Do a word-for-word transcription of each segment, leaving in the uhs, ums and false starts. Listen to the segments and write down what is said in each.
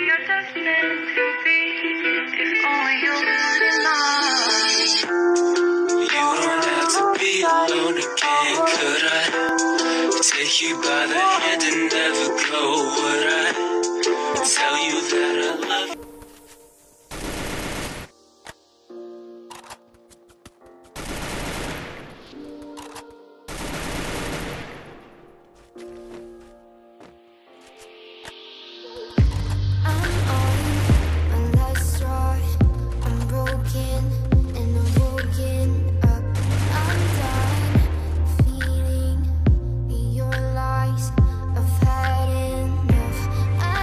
you're just meant to be. If only you would mind. You don't have to be alone again. Could I take you by the hand and never go? Would I tell you that I love you? I've had enough. I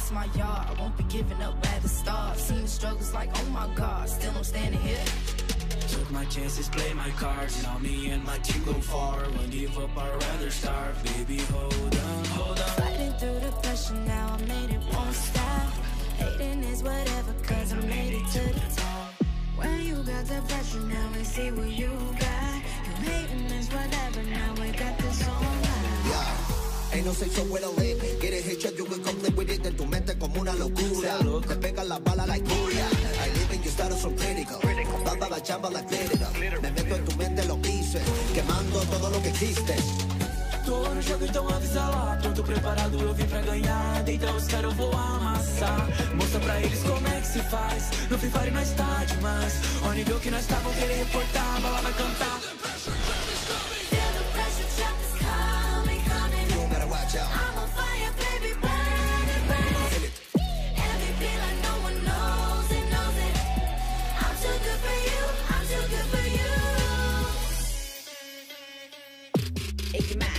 is my yard. I won't be giving up at the start. Seen the struggles like, oh my God, still I'm standing here. Took my chances, play my cards. Now me and my team go far. Won't give up, I'd rather starve. Baby, hold on, hold on. Fighting through the pressure now, I made it, won't stop. Hating is whatever, cause I made it to the top. When you got the pressure now, we see what you got. You hating is whatever, now we got this on live. Yeah, ain't no sexo bueno lit. Get it hit you can come live with it. En tu mente como una locura. Te pegan la bala like Julia. I live in your status so critical. Dada la chamba la clínica. Me meto en tu mente lo quise. Quemando todo lo que existe. Tô no jogo, então avisa lá. Pronto, preparado, eu vim pra ganhar. Deita os caras, eu vou amassar. Mostra pra eles como é que se faz. No Free Fire nós tá demais. Ó nível que nós tá, vão querer reportar. A bala vai cantar. Feel the pressure, trap is coming, coming. You gotta watch out. I'm on fire, baby, burn it, burn it. M V P like no one knows it, knows it. I'm too good for you, I'm too good for you. It's mad.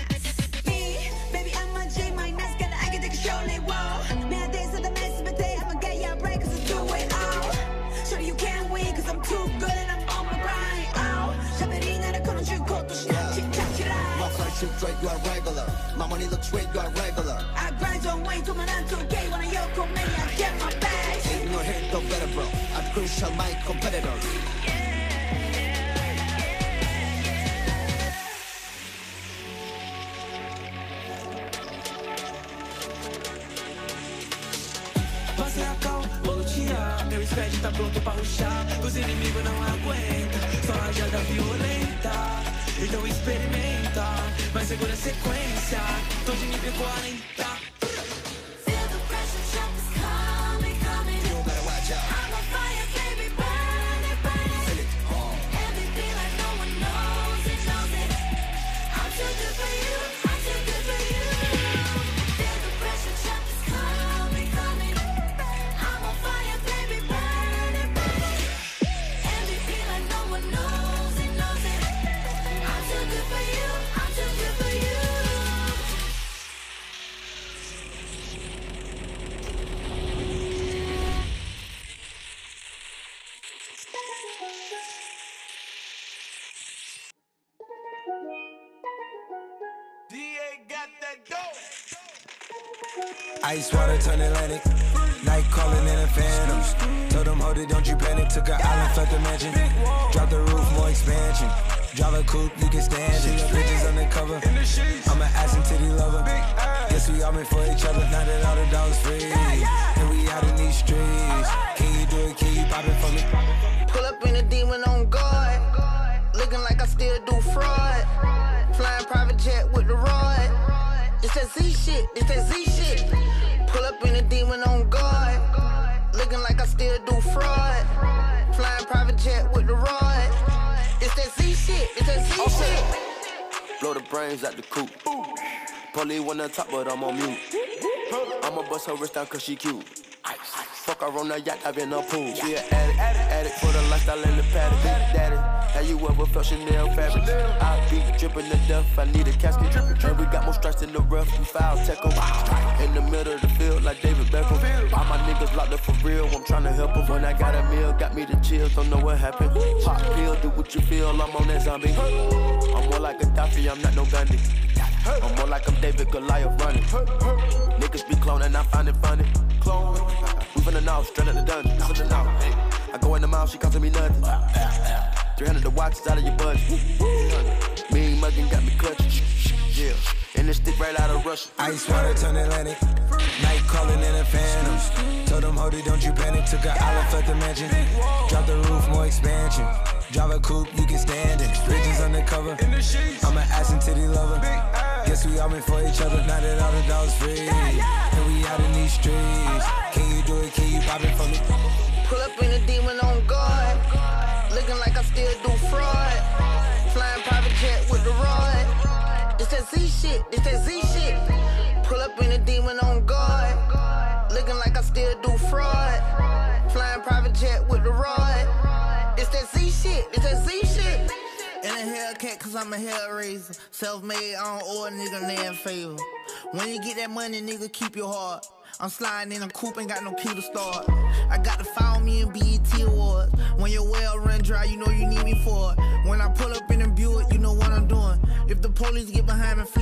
Straight, you are regular. My money looks straight, you are regular. I grind on way to my nine to K when I yoko me, I get my bag. Ain't no hit, no better, bro. I'm crucial, my competitor. Passei a cal, vou lutear. Meu squad tá pronto pra rushar. Os inimigos não aguentam. Só rajada violenta. Então experimenta, mas segura a sequência. Tô de nível quarenta. Feel the pressure, trap is coming, coming. You gotta watch out. I'm on fire, baby, burn it, burn it. M V P like no one knows it, knows it. I'm too good for you, I'm too good for you. Feel the pressure, trap is coming, coming. I'm on fire, baby, burn it, burn it. M V P like no one knows it, knows it. I'm too good for you, I'm too good for you. Ice water turn Atlantic. Night calling in a phantom. Told them, hold it, don't you panic. Took an island, left the mansion. Drop the roof, more expansion. Drive a coupe, you can stand it. Bitches undercover. I'm an ass and titty lover. Guess we all meant for each other. Now that all the dogs free, and we out in these streets. Can you do it? Can you pop it for me? Pull up in a demon on guard. Looking like I still do fraud. Flying private jet with the rod. It's that Z shit, it's that Z shit. Pull up in a demon on guard. Looking like I still do fraud. Flying private jet with the rod. It's that Z shit, it's that Z shit. Blow the brains out the coop. Police wanna talk, but I'm on mute. I'ma bust her wrist down cause she cute. Fuck her on the yacht, I've been a pool. She an addict, addict for the lifestyle in the paddock. Big daddy, have you ever felt Chanel fabric? I be dripping to death, I need a casket. And we got more strikes in the rough, we foul tech em. In the middle of the field like David Beckham. All my niggas locked up for real, I'm tryna help them. When I got a meal, got me the chills, don't know what happened. Pop pill, do what you feel, I'm on that zombie. I'm more like a Gaddafi, I'm not no Gandhi. I'm more like I'm David Goliath running. Niggas be cloning, I find it funny. Clone, we finna know, straight out the dungeon. Listen now, hey. I go in the mouth, she costing me nothing. three hundred the watch, it's out of your budget. Mean muggin' got me clutching. Yeah, and this stick right out of Russia. Ice water turn Atlantic. Night calling in a phantom. Told them, hold it, don't you panic. Took an island, left the mansion. Drop the roof, more expansion. Drive a coupe, you can stand it. Bridges undercover. I'm an ass and titty lover. Guess we all meant for each other. Now that all the dogs free, and we out in these streets. Can you do it? Can you pop it for me? Pull up in a demon on guard. Looking like I still do fraud. Flying private jet with the rod. It's that Z shit, it's that Z shit. Pull up in a demon on guard. Looking like I still do fraud. Flying private jet with the rod. It's that Z shit, it's that Z shit. In a Hellcat cause I'm a hellraiser. Self-made, I don't owe a nigga land favor. When you get that money, nigga, keep your heart. I'm sliding in a coupe, ain't got no key to start. I got to follow me in B E T Awards. When your well run dry, you know you need me for it. When I pull up in a Buick, you know what I'm doing. If the police get behind me,